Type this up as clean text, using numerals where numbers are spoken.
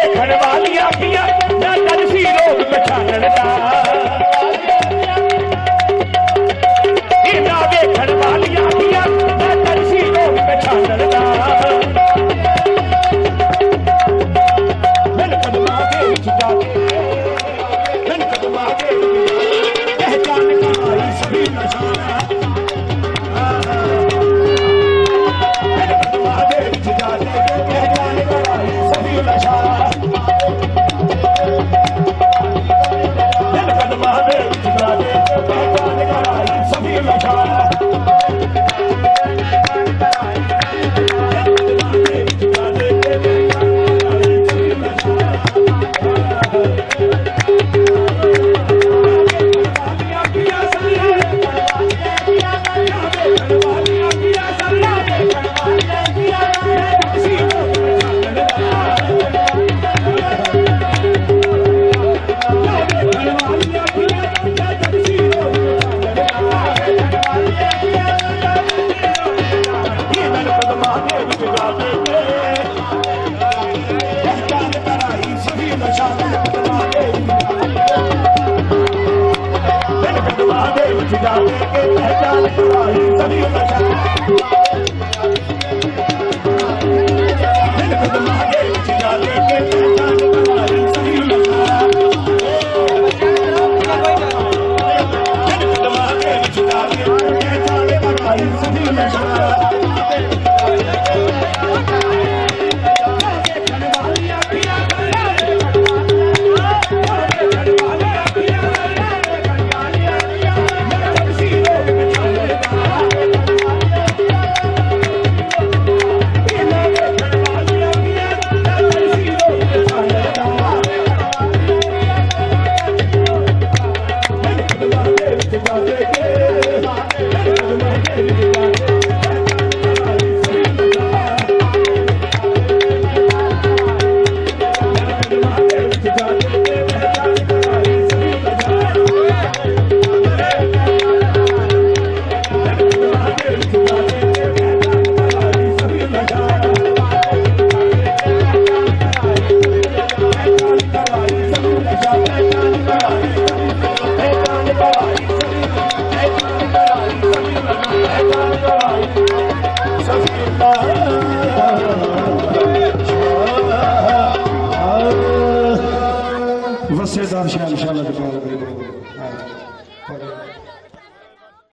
देखण वालियां पिया ना तरसी लोग पछाणन दा ना देखण वालियां पिया ना तरसी लोग पछाणन दा बिन कदमां दे विच जाके बिन कदमां दे पहचान कराई सभी नशाना बिन कदमां दे विच जाके पहचान कराई सभी नशाना बिन कदमां दे विच जाके पहचान कराई सभी नशाना पहचान कराई सभी